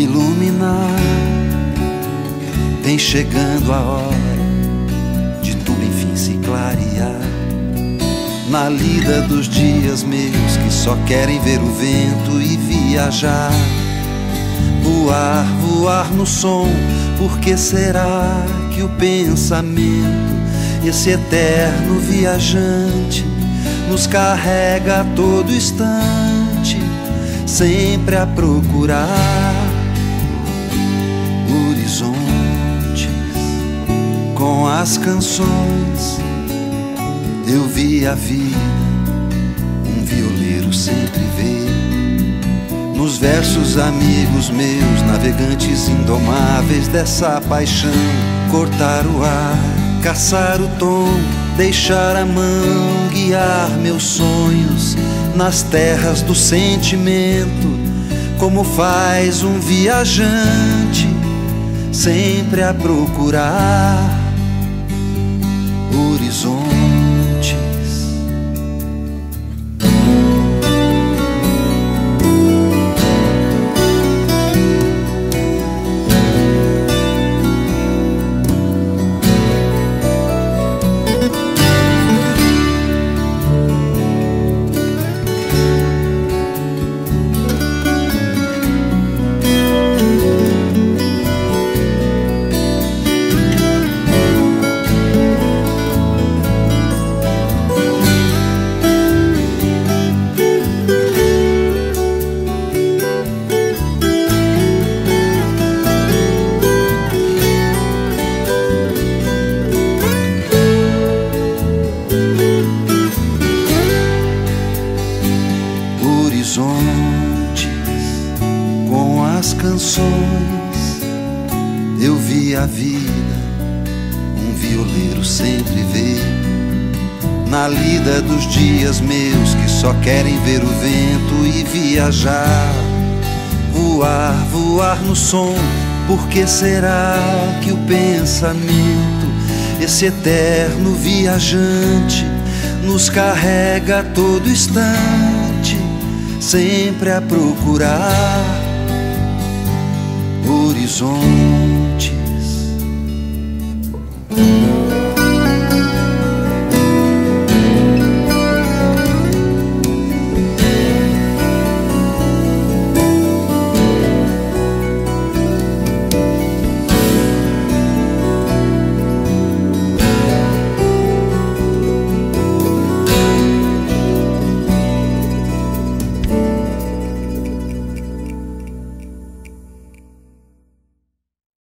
iluminar. Vem chegando a hora de tudo enfim se clarear. Na lida dos dias meus que só querem ver o vento e viajar. Voar, voar no som, por que será que o pensamento, esse eterno viajante, nos carrega a todo instante, sempre a procurar horizontes? Com as canções eu vi a vida, um violeiro sempre vê. Nos versos amigos meus, navegantes indomáveis dessa paixão, cortar o ar, caçar o tom, deixar a mão guiar meus sonhos nas terras do sentimento, como faz um viajante, sempre a procurar horizontes. Horizontes, com as canções eu vi a vida, um violeiro sempre vê. Na lida dos dias meus que só querem ver o vento e viajar. Voar, voar no som, por que será que o pensamento, esse eterno viajante, nos carrega a todo instante, sempre a procurar horizontes?